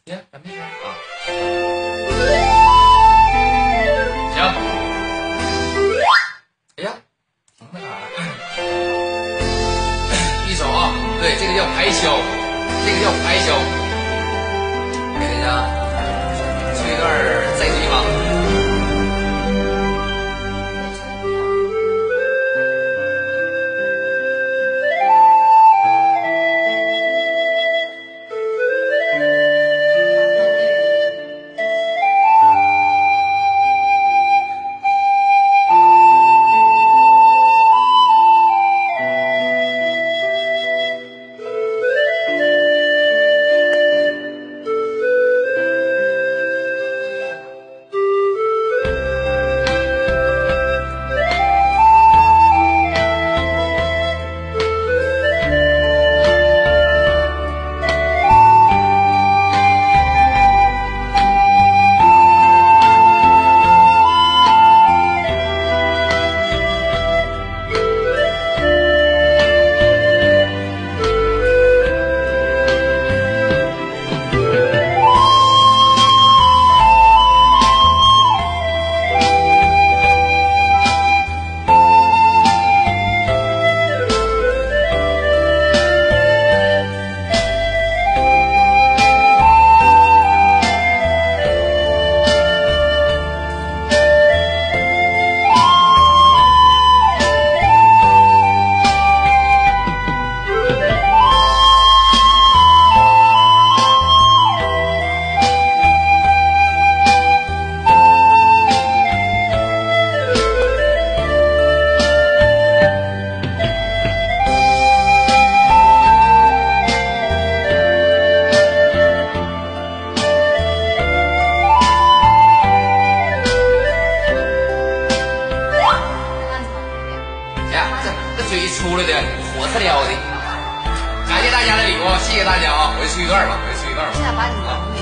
行，咱没事啊。行。哎呀，停在哪儿了？一首啊，对，这个叫排箫，这个叫排箫。给大家吹一段再吹吧。出来的火特撩的，感谢大家的礼物，谢谢大家啊！我就吹一段吧， 现在把你